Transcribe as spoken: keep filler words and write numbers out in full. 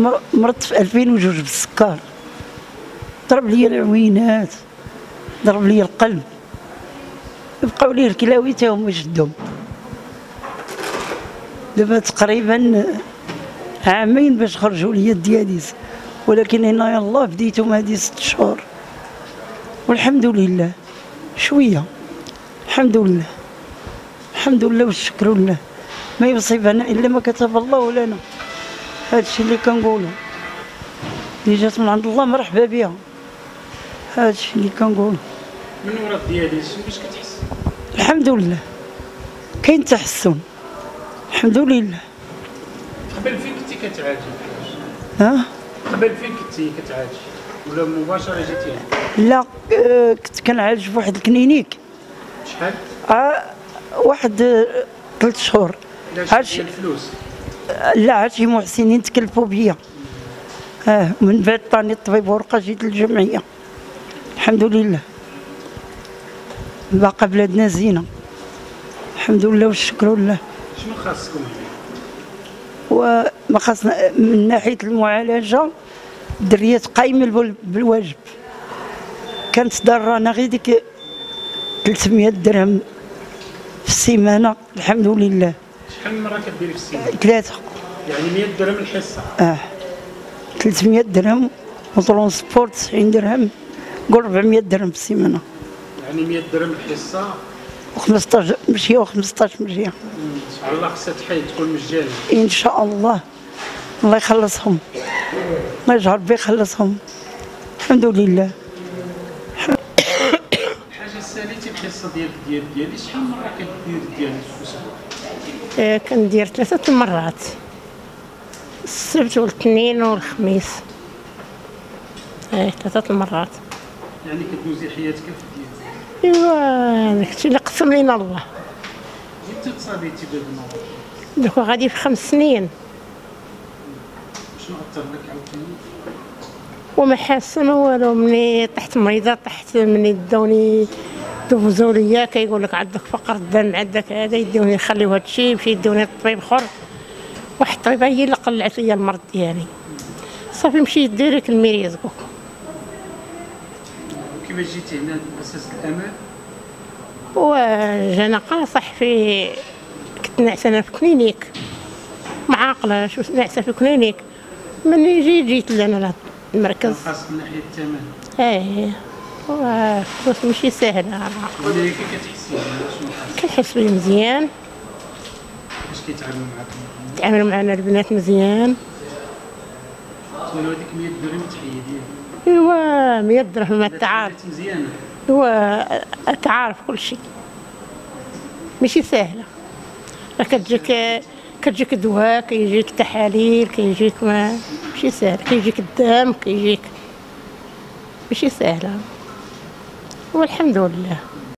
مرضت في ألفين وجوج بالسكر، ضرب لي العوينات، ضرب لي القلب، بقاو لي الكلاوي تا هما شدهم. دابا تقريبا عامين باش خرجوا لي الدياليز، ولكن هنا يلاه بديتهم هذه ست شهور والحمد لله. شويه الحمد لله، الحمد لله والشكر لله. ما يصيبنا الا ما كتب الله لنا، هذا الشيء اللي كنقولوا. اللي جات من عند الله مرحبا بها، هذا الشيء اللي كنقولوا. من وراء الدياليز باش كتحس؟ الحمد لله كاين تحسن الحمد لله. قبل فين كنتي كتعالجي؟ ها؟ قبل فين كنتي كتعالجي؟ ولا مباشرة جيتي؟ لا آه كنت كنعالج في واحد الكلينيك. شحال؟ آه واحد آه ثلاث شهور. عاد الفلوس؟ آه لا عاد شي محسنين تكلفوا بيا. اه من بعد عطاني الطبيب ورقه جيت للجمعيه. الحمد لله. باقا بلادنا زينه. الحمد لله والشكر لله. شنو خاصكم؟ وما خاصنا من ناحيه المعالجه الدريات قايمه بالواجب. كانت درانا غير ديك ثلاثمية درهم في السيمانه الحمد لله. شحال من مره كديري في السيمانه؟ ثلاثه. يعني مية درهم الحصه؟ اه ثلاثمية درهم وترونسبورت تسعين درهم، قول أربعمية درهم في السيمانه. يعني مية درهم الحصه وخمسطاش مشيه وخمسطاش مشيه. ان شاء الله خصها تحيد تكون مجاني ان شاء الله. الله يخلصهم، الله يجعل ربي يخلصهم. الحمد لله. حاجه ساليتي الحصه ديالك ديال ديالي، شحال من مره كدير ديالي في الاسبوع؟ آه كندير ثلاثه مرات، السبت والاثنين والخميس. ايه ثلاثه مرات. يعني كدوزي حياتك في الديال؟ ايوا داكشي اللي قسم لينا الله. متى تصابيتي بهذا المرض؟ دوكا غادي في خمس سنين. شنو اثر لك عاوتاني؟ وما حاسه ما والو. مني طحت مريضه، طحت مني داوني دوزو ليا كيقول لك عندك فقر الدم، عندك هذا، يديوني يخليو هذا الشيء، يمشي يديوني للطبيب اخر. واحد الطبيبه هي اللي قلعت ليا المرض ديالي. صافي مشيت ديريكت الميريزكو. كيفاش جيتي هنا باساس الامان؟ وجانا قاصح في، كنت ناعسه انا في كلينيك معاقله، شو ناعسه في كلينيك. مني جيت جيت لنا لهذا المركز. خاص من ناحيه الثمن. ايه وفلوس ماشي ساهله. ولكن كي كتحسي شنو حاسه؟ كنحس بيه مزيان. كيفاش كيتعاملوا معاك؟ تعاملوا معنا البنات مزيان. تقولوا هذيك مية درهم تحيديها؟ ايوا مية درهم ما تعارف. مزيانه. ايوا تعارف كل شيء ماشي ساهله. كتجيك كتجيك دواء، كيجيك تحاليل، كيجيك ما ماشي ساهل، كيجيك الدم، كيجيك ماشي ساهله. والحمد لله.